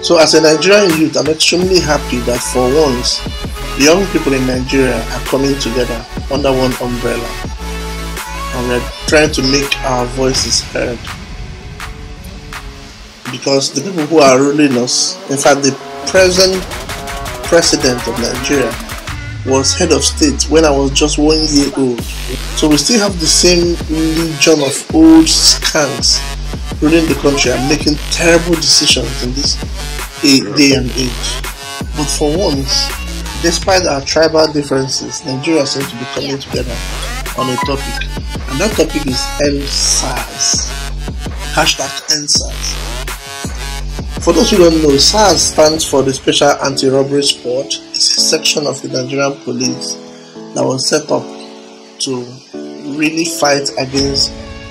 So as a Nigerian youth, I'm extremely happy that for once, the young people in Nigeria are coming together under one umbrella, and we're trying to make our voices heard. Because the people who are ruling us, in fact the present president of Nigeria was head of state when I was just 1 year old. So we still have the same legion of old skanks ruling the country and making terrible decisions in this day and age. But for once, despite our tribal differences, Nigeria seems to be coming together on a topic, and that topic is EndSARS. #EndSARS. For those who don't know, SARS stands for the Special Anti-Robbery Squad. It's a section of the Nigerian police that was set up to really fight against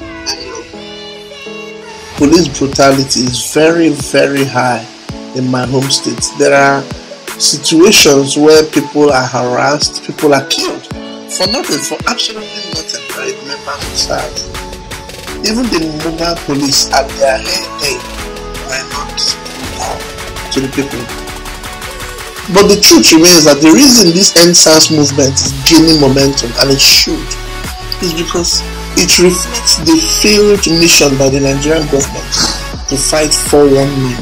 police brutality. Is very, very high in my home state. There are situations where people are harassed, people are killed for nothing, for absolutely nothing, right? Members of SARS. Even the mobile police at their head were not to the people. But the truth remains that the reason this EndSARS movement is gaining momentum, and it should, is because it reflects the failed mission by the Nigerian government to fight 419.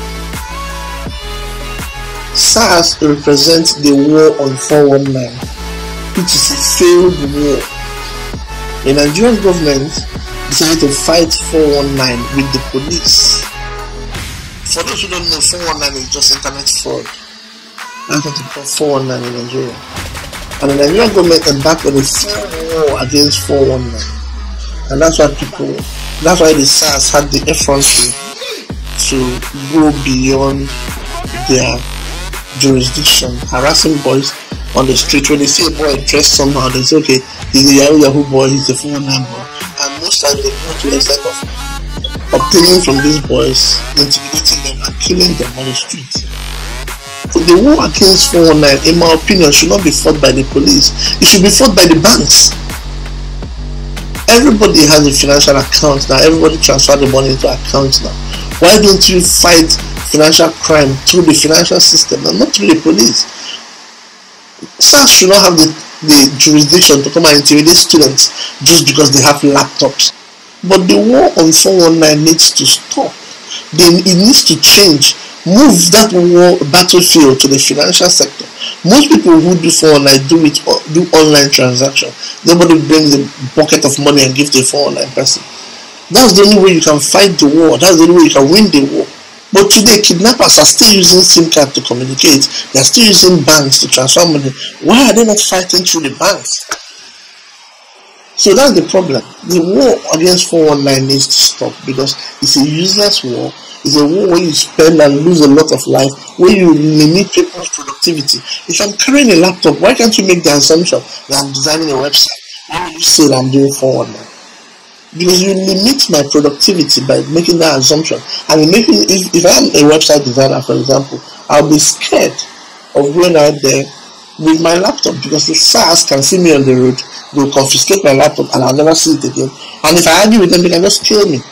SARS represents the war on 419, which is a failed war. The Nigerian government decided to fight 419 with the police. For those who don't know, 419 is just internet fraud. That's what they call 419 in Nigeria. And the Nigerian government embarked on a full war against 419. And that's why the SARS had the effrontery to go beyond their jurisdiction, harassing boys on the street. When they see a boy dressed somehow, they say, okay, he's a Yahoo boy, he's a 419 boy. And most times they go to the extent of obtaining from these boys, intimidating them and killing them on the street. So the war against 419, in my opinion, should not be fought by the police. It should be fought by the banks. Everybody has a financial account now. Everybody transfer the money into accounts now. Why don't you fight financial crime through the financial system and not through the police? SARS should not have the jurisdiction to come and intimidate students just because they have laptops. But the war on 419 needs to stop. It needs to change. Move that war battlefield to the financial sector. Most people who do 419 do online transaction. Nobody brings a bucket of money and gives to a 419 person. That's the only way you can fight the war. That's the only way you can win the war. But today, kidnappers are still using SIM card to communicate. They are still using banks to transfer money. Why are they not fighting through the banks? So that's the problem. The war against 419 needs to stop because it's a useless war. It's a war where you spend and lose a lot of life, where you limit people's productivity. If I'm carrying a laptop, why can't you make the assumption that I'm designing a website? Why would you say that I'm doing 419? Because you limit my productivity by making that assumption. And if I'm a website designer, for example, I'll be scared of going out there with my laptop because the SARS can see me on the road. They'll confiscate my laptop and I'll never see it again. And if I argue with them, they can just kill me.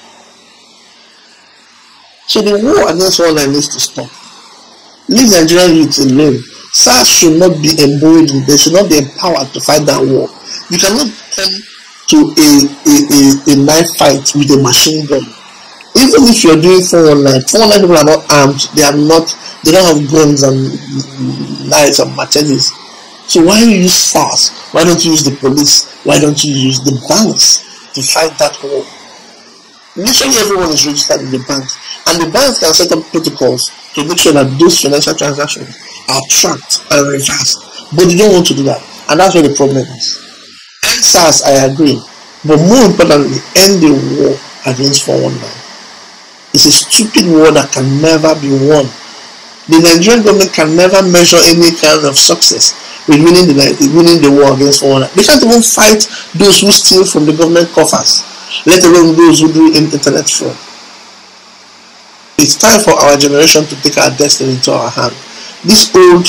So the war against 419 needs to stop. Leave Nigerian youths alone. SARS should not be emboldened. They should not be empowered to fight that war. You cannot come to a knife fight with a machine gun. Even if you're doing 419, 419 people are not armed. They don't have guns and knives and machetes. So why do you use SARS? Why don't you use the police? Why don't you use the banks to fight that war? Literally everyone is registered in the banks, and the banks can set up protocols to make sure that those financial transactions are tracked and reversed. But they don't want to do that, and that's where the problem is. EndSARS, I agree, but more importantly, end the war against 419. It's a stupid war that can never be won. The Nigerian government can never measure any kind of success with winning the war against 419. They can't even fight those who steal from the government coffers, let alone those who do internet fraud. It's time for our generation to take our destiny into our hand. These old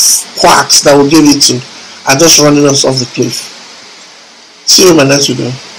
quacks that we gave it to are just running us off the cliff. See you in my next video.